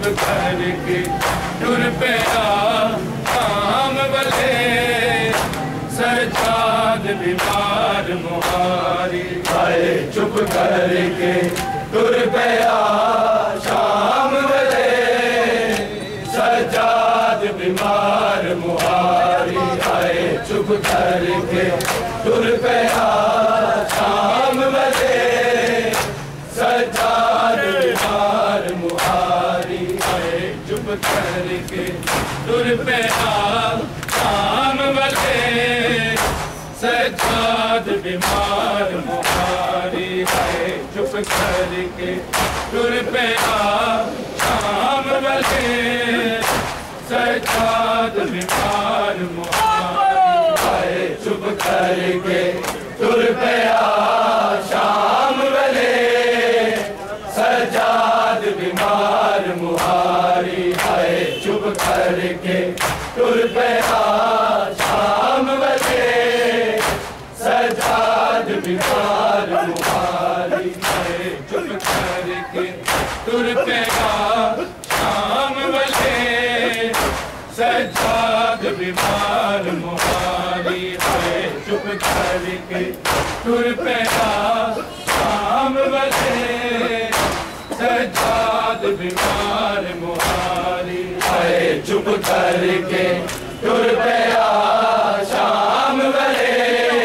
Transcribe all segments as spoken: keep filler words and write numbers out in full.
करके टुर पिया शाम वाले सजाद बीमार मुहारी आए चुप करके टुर पिया शाम वाले सजाद बीमार मुहारी आए चुप करके टुर पिया शाम वाले सजाद बीमार मुहारी आए चुप करके टुर पिया शाम वाले सजाद बीमार मुहारी आए चुप करके टुर पिया शाम वाले सजाद बीमार मुहारी आए चुप करके टुर पिया शाम वाले सजाद बीमार मुहारी आए चुप करके टुर पिया शाम वाले सजाद बीमार मुहारी आए चुप करके टुर पिया शाम वाले सजाद बीमार मुहारी आए चुप करके टुर पिया शाम वाले सजाद बीमार मुहारी आए चुप करके टुर पिया शाम वाले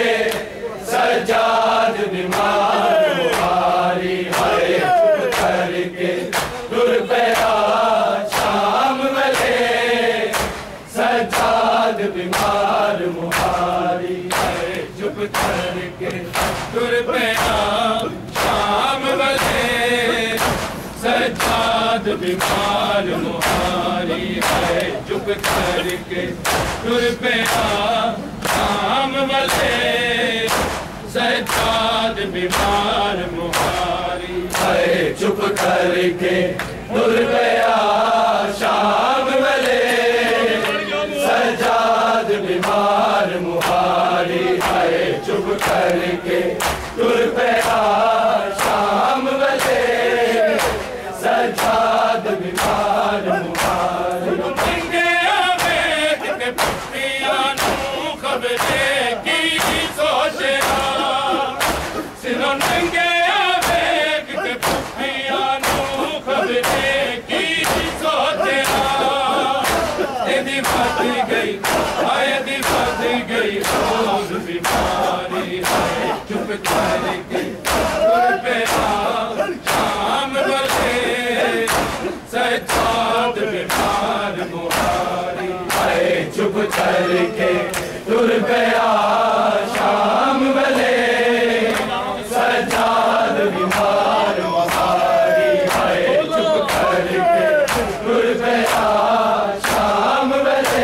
सजाद बीमार मुहारी आए चुप करके टुर पिया शाम वाले सजाद बीमार मुहारी आए चुप करके टुर पिया शाम वाले सजाद बीमार मुहारी आए चुप करके टुर पिया शाम वाले सजाद बीमार मुहारी आए चुप करके टुर पिया शाम वाले सजाद बीमार मुहारी आए चुप करके टुर पिया शाम वाले सजाद बीमार मुहारी मंगे आवेद के पुत्रियां नू खबरे की सोचना सिरों नंगे आवेद के पुत्रियां नू खबरे की सोचना एदी बात गई आए दी बात गई रोज बीमारी आए चुप करके टुर पिया शाम वाले सजाद बीमार मुहारी आए चुप करके टुर पिया शाम वाले सजाद बीमार मुहारी आए चुप करके टुर पिया शाम वाले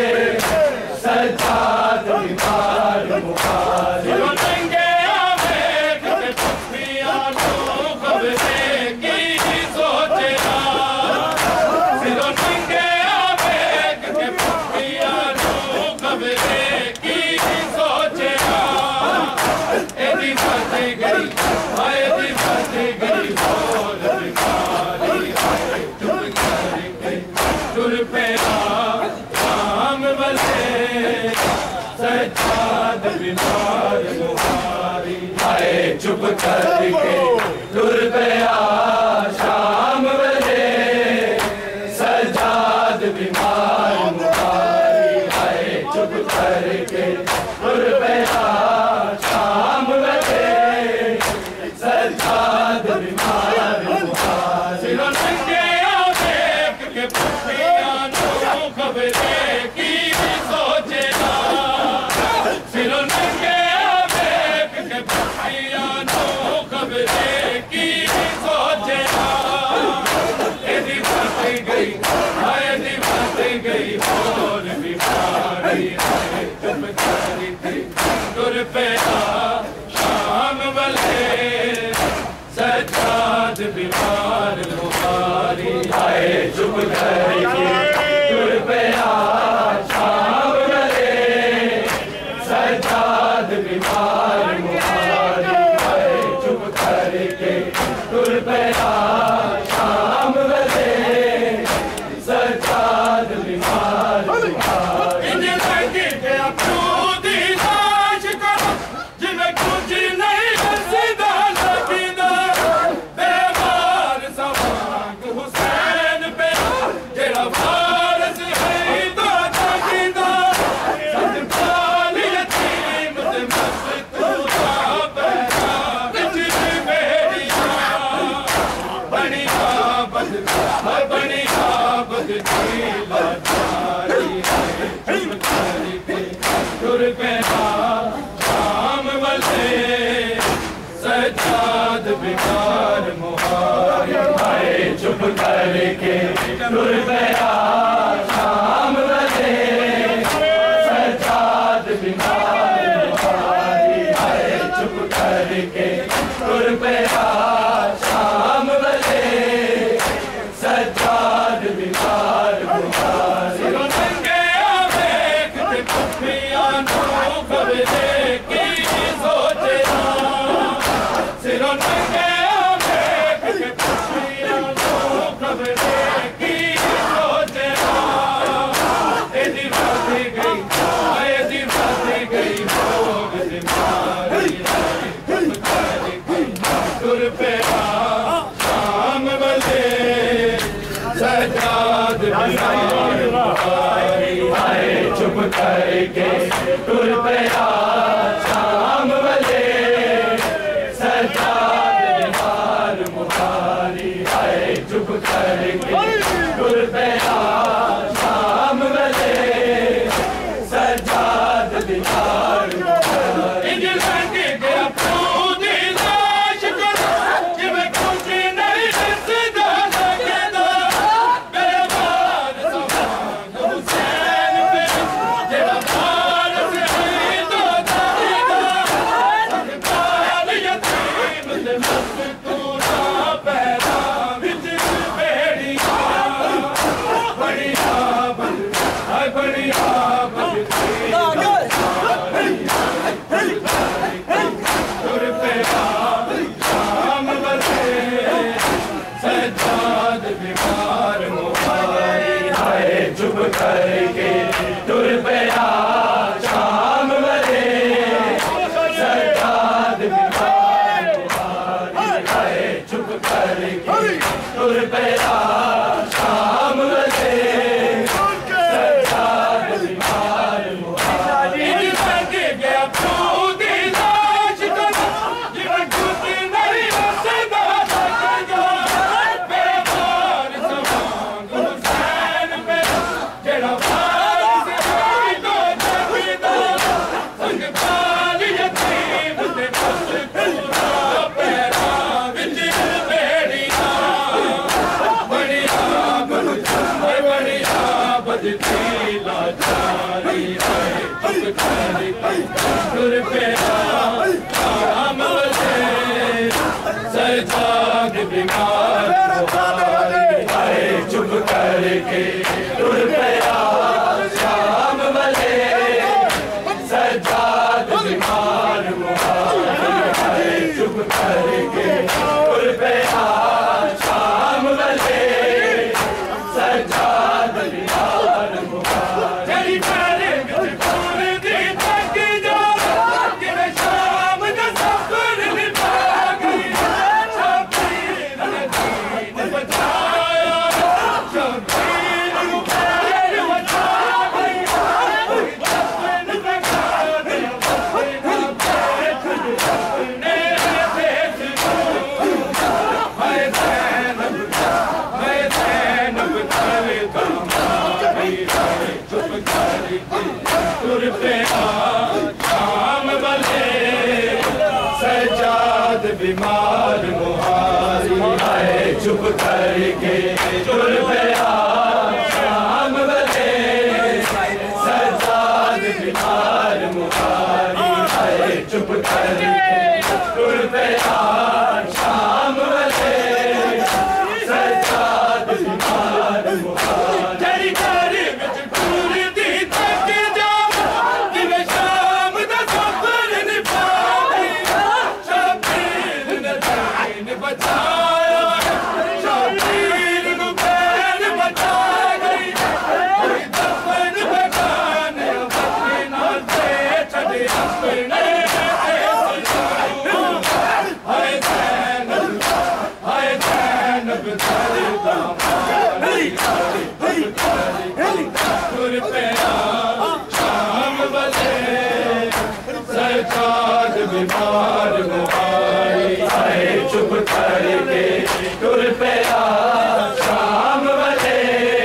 सजाद बीमार मुहारी नंगे आवेद के पुत्रियां नू खबरे की सोचना सिरों नंगे आवेद के पुत्रियां नू खबरे की सोचना एदी बात गई आए दी बात गई बोल बीमारी आए चुप करके टुर पिया शाम वाले सजाद बीमार मुहारी आए चुप करके टुर पिया शाम वाले सजाद बीमार मुहारी आए चुप करके टुर पिया शाम वाले सजाद बीमार मुहारी सिरों नंगे आवेद के पुत्रियां नू खबरे की सोचना सिरों नंगे आवेद के पुत्रियां नू खबरे की सोचना एदी बात गई आए दी बात करके टुर पया शाम वाले सजाद बीमार मुहारी आए चुप करके टुर पया शाम वाले सजाद बीमार मुहारी नंगे देखते कुफियां नो खबरे की सोचना सिरों नंगे देखते कुफियां नो खबरे की सोचना एदी बात गई एदी बात गई भोग बीमारी टुर पया शाम वाले सजाद बीमार मुहारी आए चुप करके टुर पया शाम वाले सजाद बीमार मुहारी आए चुप करके टुर पया शाम वाले सजाद बीमार मुहारी चुप करके टुर पया शाम वाले सजाद बीमार मुहारी आए चुप करके टुर पया शाम वाले सजाद बीमार मुहारी गया टुर पया शाम वाले सजाद बीमार मुहारी आए चुप करके टुर पया शाम वाले सजाद बीमार मुहारी आए चुप करके टुर पया शाम वाले सजाद बीमार मुहारी टुर पया शाम वाले सजाद बीमार मुहारी आए चुप करके टुर पया शाम वाले सजाद बीमार मुहारी आए चुप करके टुर पया शाम वाले सजाद बीमार मुहारी टुर पया शाम वाले सजाद बीमार मुहारी आए चुप करके टुर पया शाम वाले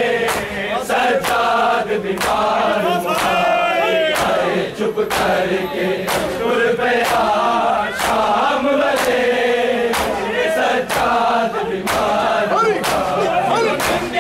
सजाद बीमार मुहारी आए चुप करके टुर पया शाम वाले सजाद बीमार मुहारी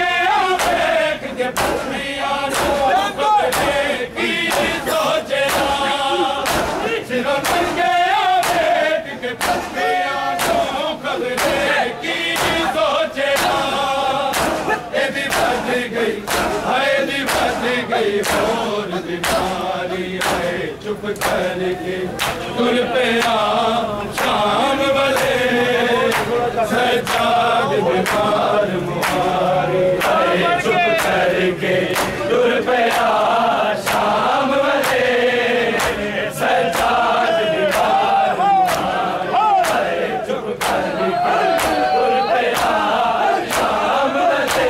गई हाय दी बद गई और बीमारी है चुप करके तुर पे आ शाम वाले सजाद बीमार मुहारी है चुप करके तुर पे आ शाम वाले सजाद बीमार मुहारी है चुप करके तुर पे आ शाम वाले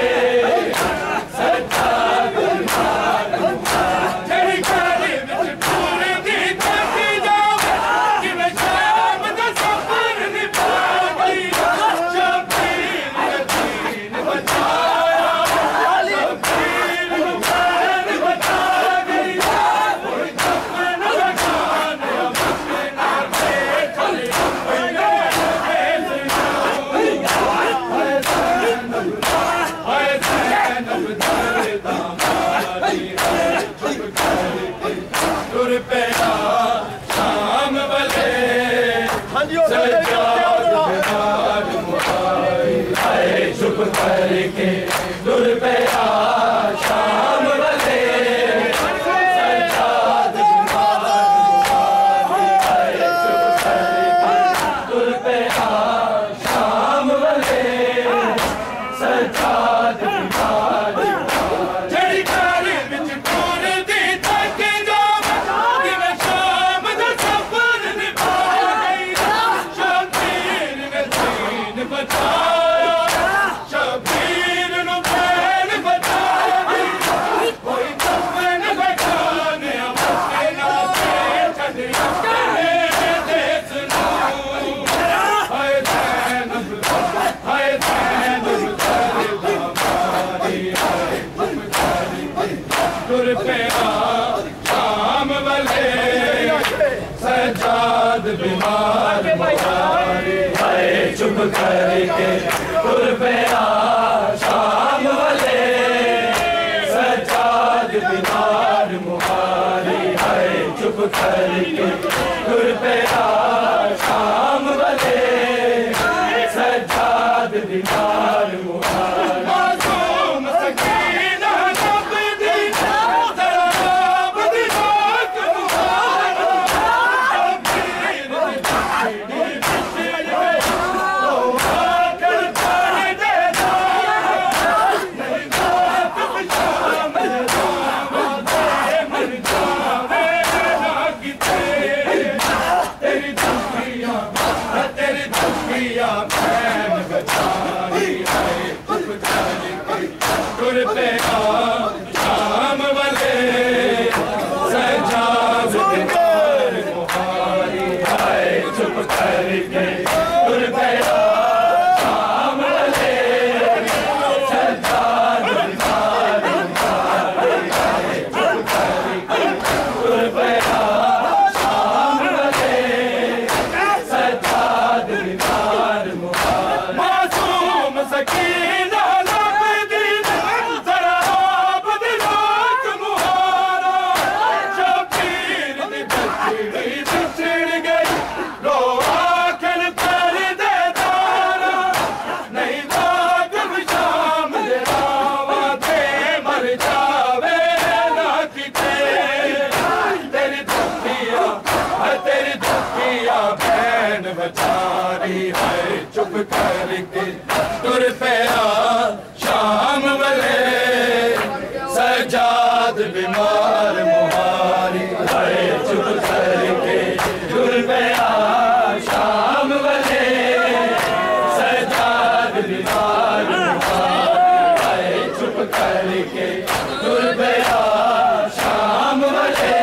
सजाद बीमार तेरी काली विच पूरी दी तकी जावे कि मैं शाम दा सफर निभा गई शबीर यतीम बचाया शबीर मुबारक बचा गई कोई दफन लगाने अपने नाते चले हाय ज़ैनब दर्द हमारी है चुप करके तुर पे आ शाम वाले सजाद बीमार मुहारी है चुप करके तुर पे आ शाम वाले सजाद बीमार मुहारी है चुप करके तुर पे आ शाम वाले सजाद बीमार जड़ी काली विच पूरी दी तक जावे कि मैं शाम दा सफर निभा गई शबीर यतीम बचाया शबीर नु बैन बचा गई कोई दफन लगाने अपने नाते चले अपने देश नू हाय ज़ैनब हाय ज़ैनब दर्द हमारी है चुप करके तुर पे आ शाम वाले सजाद बीमार मुहारी है चुप करके तुर पे आ शाम वाले सजाद बीमार मुहारी है चुप करके तुर पे आ शाम वाले सजाद बीमार मुहारी मासूम सकीना जब दी जरा बदी रात मुहारा शबीर यतीम बिछड़ गई ओ आकर कर दे दारा नहीं बात शाम जावे मर जावे ना किते तेरी दुखिया तेरी दुखिया बहन बचाई है चुप करके तुर पे आ शाम वाले सजाद बीमार मुहारी है चुप करके तुर पे आ शाम वाले सजाद बीमार मुहारी है चुप करके तुर पे आ शाम वाले सजाद बीमार मुहारी मासूम सकीना लब दी जरा बदी रात मुहारा शबीर दी बचड़ी बिछड़ गई रो आखिर कर दे दारा नहीं बात शाम दे रावा ते मर जावे ना किते तेरी दुखिया तेरी दुखिया बहन बचारी है चुप करके तुर पे आ शाम वाले सजाद बीमार मुहारी है चुप करके तुर पे आ शाम वाले सजाद बीमार मुहारी है चुप करके तुर पे आ शाम वाले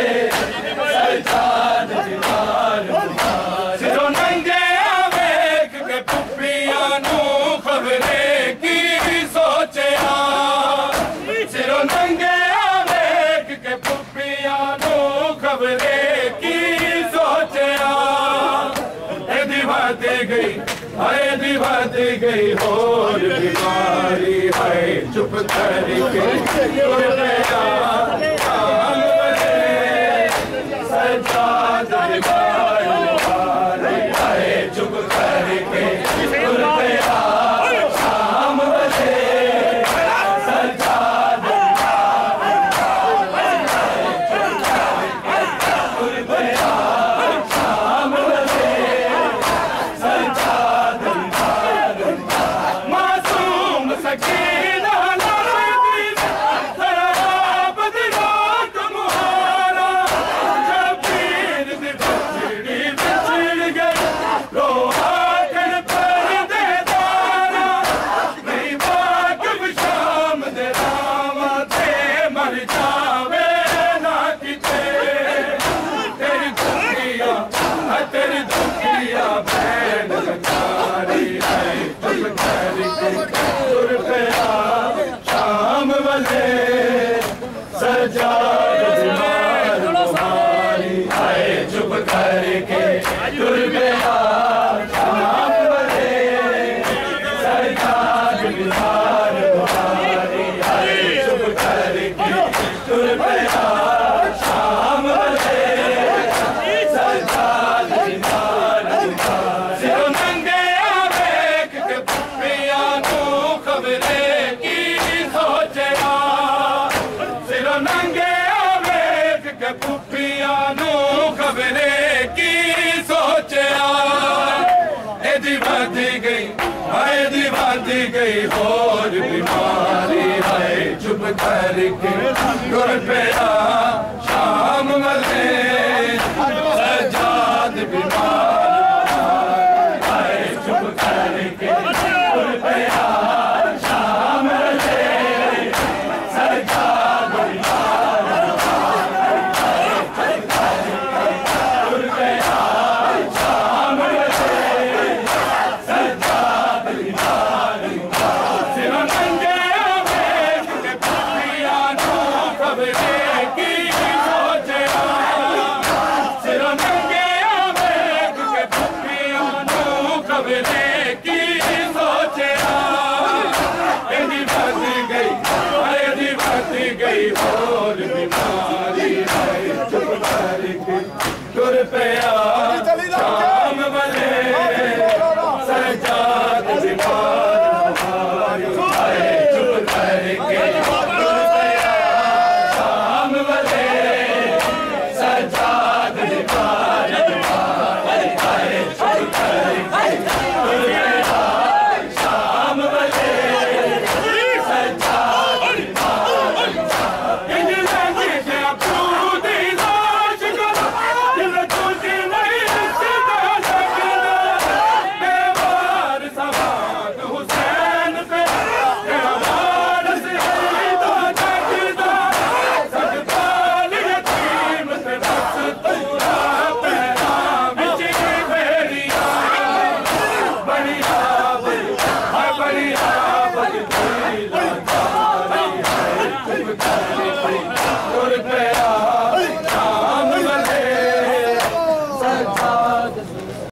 सजाद बीमार मुहारी सिरों नंगे वेख के पुप्पियां नू खबरे की सोचिया सिरों नंगे वेख के पुप्पियां नू खबरे की सोचिया ए दीवाते गई हाय दीवाते गई और बीमारी है चुप करके तुर पे आ शाम वाले सजाद बीमार मुहारी है चुप करके तुर पे आ शाम वाले सजाद बीमार तुम्हारी आए चुप करके तुर पे शाम बने सजाद बीमार तुम्हारी आए चुप करके तुर पे शाम बने सजाद बीमार तुम्हारी सिरों नंगे आवेख के पिया नू खबरे की सोचया सिरों नंगे आवेख के पुपिया नू खबरे की सोचया एदी बढ़ती गई हाय दी बढ़ती गई और बीमारी हाय चुप करके तुर पे शाम मले सजाद बीमार हाय चुप करके तुर पे शाम मले सजाद बीमार तुर पे शाम मले सजाद बीमार सिरों नंगे आवेख के पुपिया नू खबरे की सोचया सिरों नंगे आवेख के पुपिया नू खबरे की सोचया एदी बढ़ती गई एदी बढ़ती गई